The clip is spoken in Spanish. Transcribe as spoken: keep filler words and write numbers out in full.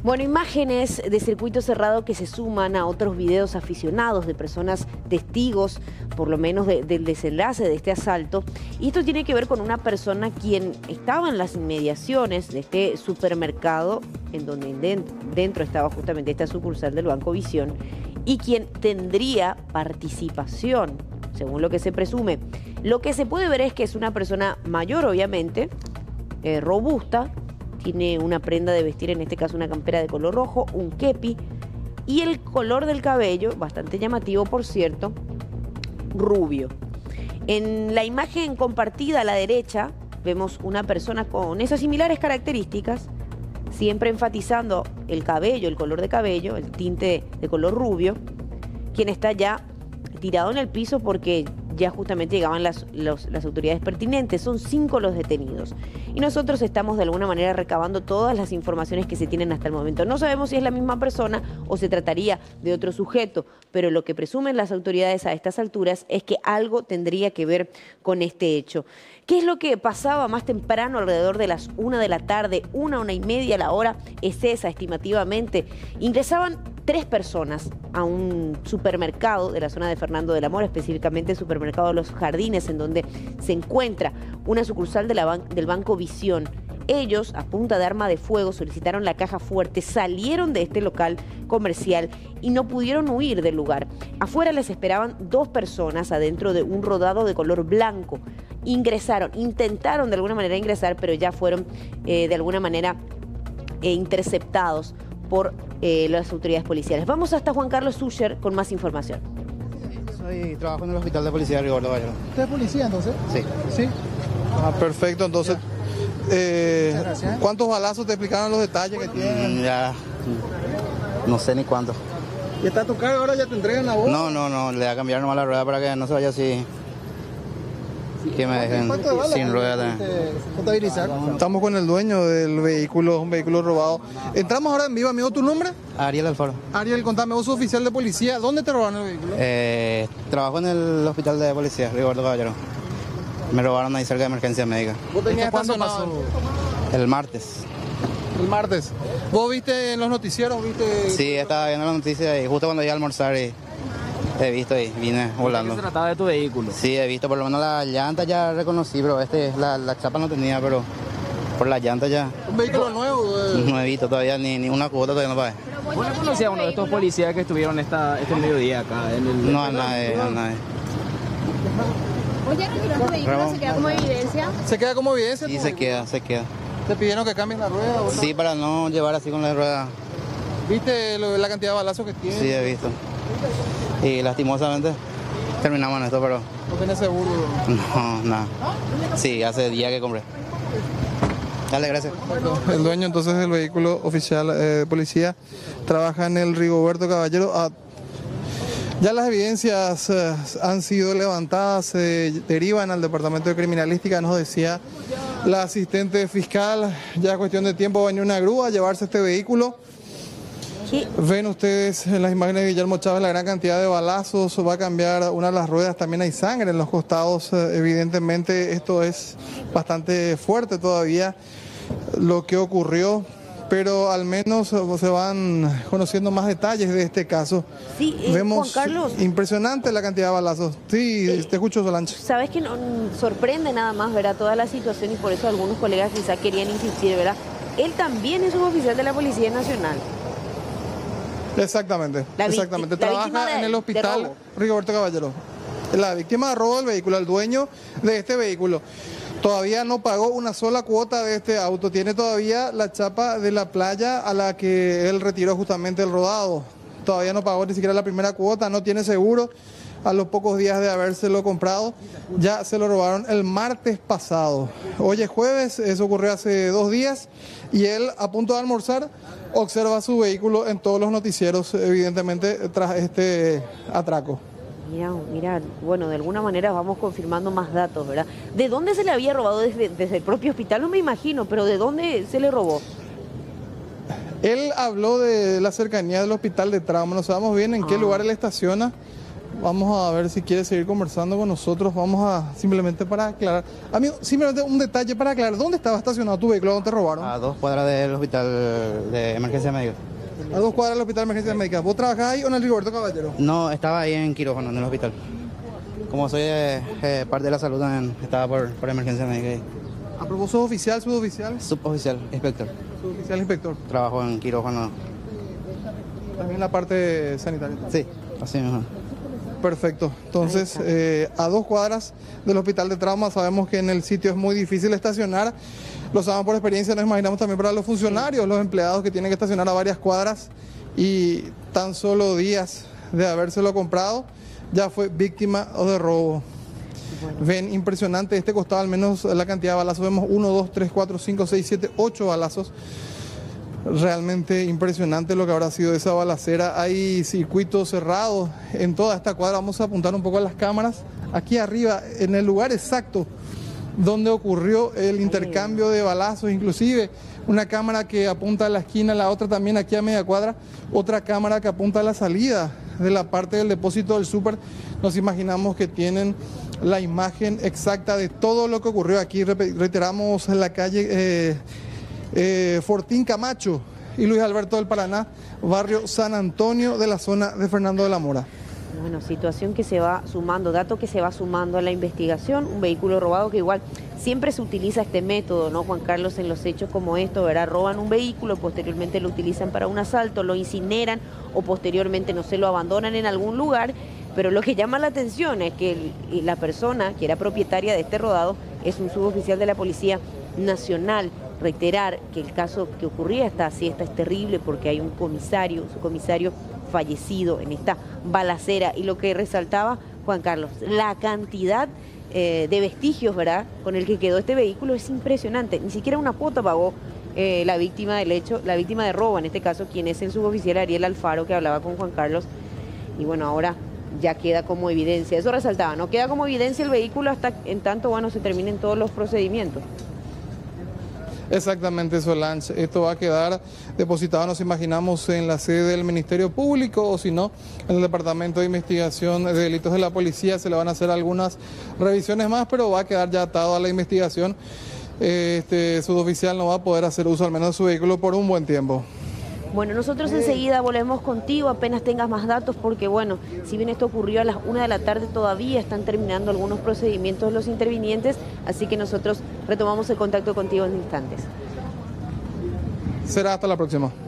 Bueno, imágenes de circuito cerrado que se suman a otros videos aficionados de personas testigos, por lo menos de, del desenlace de este asalto. Y esto tiene que ver con una persona quien estaba en las inmediaciones de este supermercado, en donde dentro, dentro estaba justamente esta sucursal del Banco Visión, y quien tendría participación, según lo que se presume. Lo que se puede ver es que es una persona mayor, obviamente, eh, robusta. Tiene una prenda de vestir, en este caso una campera de color rojo, un kepi, y el color del cabello, bastante llamativo por cierto, rubio. En la imagen compartida a la derecha vemos una persona con esas similares características, siempre enfatizando el cabello, el color de cabello, el tinte de color rubio, quien está ya tirado en el piso porque ya justamente llegaban las, los, las autoridades pertinentes. Son cinco los detenidos. Y nosotros estamos de alguna manera recabando todas las informaciones que se tienen hasta el momento. No sabemos si es la misma persona o se trataría de otro sujeto, pero lo que presumen las autoridades a estas alturas es que algo tendría que ver con este hecho. ¿Qué es lo que pasaba más temprano, alrededor de las una de la tarde, una, una y media? La hora es esa, estimativamente. Ingresaban tres personas a un supermercado de la zona de Fernando de la Mora, específicamente el supermercado de Los Jardines, en donde se encuentra una sucursal de la ban del Banco Visión. Ellos, a punta de arma de fuego, solicitaron la caja fuerte, salieron de este local comercial y no pudieron huir del lugar. Afuera les esperaban dos personas adentro de un rodado de color blanco. Ingresaron, intentaron de alguna manera ingresar, pero ya fueron eh, de alguna manera eh, interceptados por eh, las autoridades policiales. Vamos hasta Juan Carlos Sucher con más información. Soy, trabajo en el hospital de policía de Rigoberto Caballero. ¿Usted es policía entonces? Sí. ¿Sí? Ah, perfecto, entonces, eh, ¿cuántos balazos te explicaron los detalles que tienen? Mm, ya, no sé ni cuánto. ¿Y está a tu cargo ahora? ¿Ya te entregan la voz? No, no, no, le voy a cambiar nomás la rueda para que no se vaya así, que me dejen sin rueda también. Contabilizar. Estamos con el dueño del vehículo, un vehículo robado. Entramos ahora en vivo, amigo. ¿Tu nombre? Ariel Alfaro. Ariel, contame, vos sos oficial de policía. ¿Dónde te robaron el vehículo? Eh, trabajo en el hospital de policía, Rigoberto Caballero. Me robaron ahí cerca de emergencia médica. ¿Vos tenías ¿Cuándo estacionado? pasó? El martes. El martes. ¿Vos viste en los noticieros? ¿Viste? Sí, estaba viendo la noticia y justo cuando iba a almorzar y he visto y vine volando. ¿Se trataba de tu vehículo? Sí, he visto, por lo menos la llanta ya reconocí, pero este, la, la chapa no tenía, pero por la llanta ya. ¿Un vehículo nuevo? Eh. No he visto todavía ni, ni una cuota, todavía no pagué. ¿Vos le conocías a uno de estos policías que estuvieron esta, este mediodía acá? En el... No, a nadie, a nadie. Oye, ¿retiró tu vehículo? ¿Se queda como evidencia? ¿Se queda como evidencia? Sí, tu se vehículo? queda, se queda. ¿Te pidieron que cambies la rueda? ¿O no? Sí, para no llevar así con la rueda. ¿Viste lo, la cantidad de balazos que tiene? Sí, he visto. Y lastimosamente terminamos en esto, pero ¿No tenés seguro? no, nada. Sí, hace días que compré. Dale, gracias. El dueño entonces del vehículo oficial eh, de policía trabaja en el Rigoberto Caballero. Ah, ya las evidencias eh, han sido levantadas, se derivan al departamento de criminalística, nos decía la asistente fiscal. Ya cuestión de tiempo va a venir una grúa a llevarse este vehículo. ¿Qué? Ven ustedes en las imágenes de Guillermo Chávez la gran cantidad de balazos, va a cambiar una de las ruedas, también hay sangre en los costados, evidentemente esto es bastante fuerte todavía lo que ocurrió, pero al menos se van conociendo más detalles de este caso. Sí, eh, Vemos Juan Carlos, impresionante la cantidad de balazos. Sí, Eh, te escucho, Solange. sabes que no, sorprende nada más, ¿verdad? Toda la situación, y por eso algunos colegas quizá querían insistir, ¿verdad? Él también es un oficial de la Policía Nacional. Exactamente, La exactamente. víctima- la Trabaja víctima de- en el de hospital robo. Rigoberto Caballero. La víctima de robo del vehículo, el dueño de este vehículo. Todavía no pagó una sola cuota de este auto. Tiene todavía la chapa de la playa a la que él retiró justamente el rodado. Todavía no pagó ni siquiera la primera cuota, no tiene seguro. A los pocos días de habérselo comprado, ya se lo robaron el martes pasado. Hoy es jueves, eso ocurrió hace dos días, y él, a punto de almorzar, observa su vehículo en todos los noticieros, evidentemente, tras este atraco. Mira, mira, bueno, de alguna manera vamos confirmando más datos, ¿verdad? ¿De dónde se le había robado? Desde, desde el propio hospital, no me imagino, pero ¿de dónde se le robó? Él habló de la cercanía del hospital de trauma, no sabemos bien en qué Ah. lugar él estaciona. Vamos a ver si quiere seguir conversando con nosotros. Vamos a simplemente para aclarar. Amigo, simplemente un detalle para aclarar. ¿Dónde estaba estacionado tu vehículo? ¿Dónde te robaron? A dos cuadras del hospital de emergencia médica. A dos cuadras del hospital de emergencia médica. ¿Vos trabajás ahí o en el Rigoberto Caballero? No, estaba ahí en quirófano, en el hospital. Como soy eh, eh, parte de la salud también, estaba por, por emergencia médica ahí. ¿A propósito oficial, suboficial? Suboficial, inspector. Suboficial, inspector. Trabajo en quirófano. También la parte sanitaria. Sí, así mismo. Perfecto. Entonces, eh, a dos cuadras del hospital de trauma, sabemos que en el sitio es muy difícil estacionar. Lo sabemos por experiencia, nos imaginamos también para los funcionarios, los empleados que tienen que estacionar a varias cuadras y tan solo días de habérselo comprado, ya fue víctima de robo. Bueno. Ven, impresionante este costado, al menos la cantidad de balazos. Vemos uno, dos, tres, cuatro, cinco, seis, siete, ocho balazos. Realmente impresionante lo que habrá sido esa balacera. Hay circuitos cerrados en toda esta cuadra. Vamos a apuntar un poco a las cámaras. Aquí arriba, en el lugar exacto donde ocurrió el intercambio de balazos, inclusive una cámara que apunta a la esquina, la otra también aquí a media cuadra, otra cámara que apunta a la salida de la parte del depósito del súper. Nos imaginamos que tienen la imagen exacta de todo lo que ocurrió aquí. Reiteramos en la calle eh, eh, Fortín Camacho y Luis Alberto del Paraná, barrio San Antonio de la zona de Fernando de la Mora. Bueno, situación que se va sumando, dato que se va sumando a la investigación, un vehículo robado que igual siempre se utiliza este método, ¿no, Juan Carlos? En los hechos como estos, ¿verdad? Roban un vehículo, posteriormente lo utilizan para un asalto, lo incineran o posteriormente, no sé, lo abandonan en algún lugar, pero lo que llama la atención es que el, la persona que era propietaria de este rodado es un suboficial de la Policía Nacional. Reiterar que el caso que ocurría esta siesta es terrible porque hay un comisario, su comisario fallecido en esta balacera, y lo que resaltaba Juan Carlos, la cantidad eh, de vestigios, ¿verdad?, con el que quedó este vehículo es impresionante. Ni siquiera una cuota pagó eh, la víctima del hecho, la víctima de robo, en este caso, quien es el suboficial Ariel Alfaro, que hablaba con Juan Carlos, y bueno, ahora ya queda como evidencia, eso resaltaba, no queda como evidencia el vehículo hasta en tanto, bueno, se terminen todos los procedimientos. Exactamente, Solange. Esto va a quedar depositado, nos imaginamos, en la sede del Ministerio Público o si no, en el Departamento de Investigación de Delitos de la Policía. Se le van a hacer algunas revisiones más, pero va a quedar ya atado a la investigación. Este suboficial no va a poder hacer uso al menos de su vehículo por un buen tiempo. Bueno, nosotros enseguida volvemos contigo, apenas tengas más datos, porque bueno, si bien esto ocurrió a las una de la tarde, todavía están terminando algunos procedimientos los intervinientes, así que nosotros retomamos el contacto contigo en instantes. Será hasta la próxima.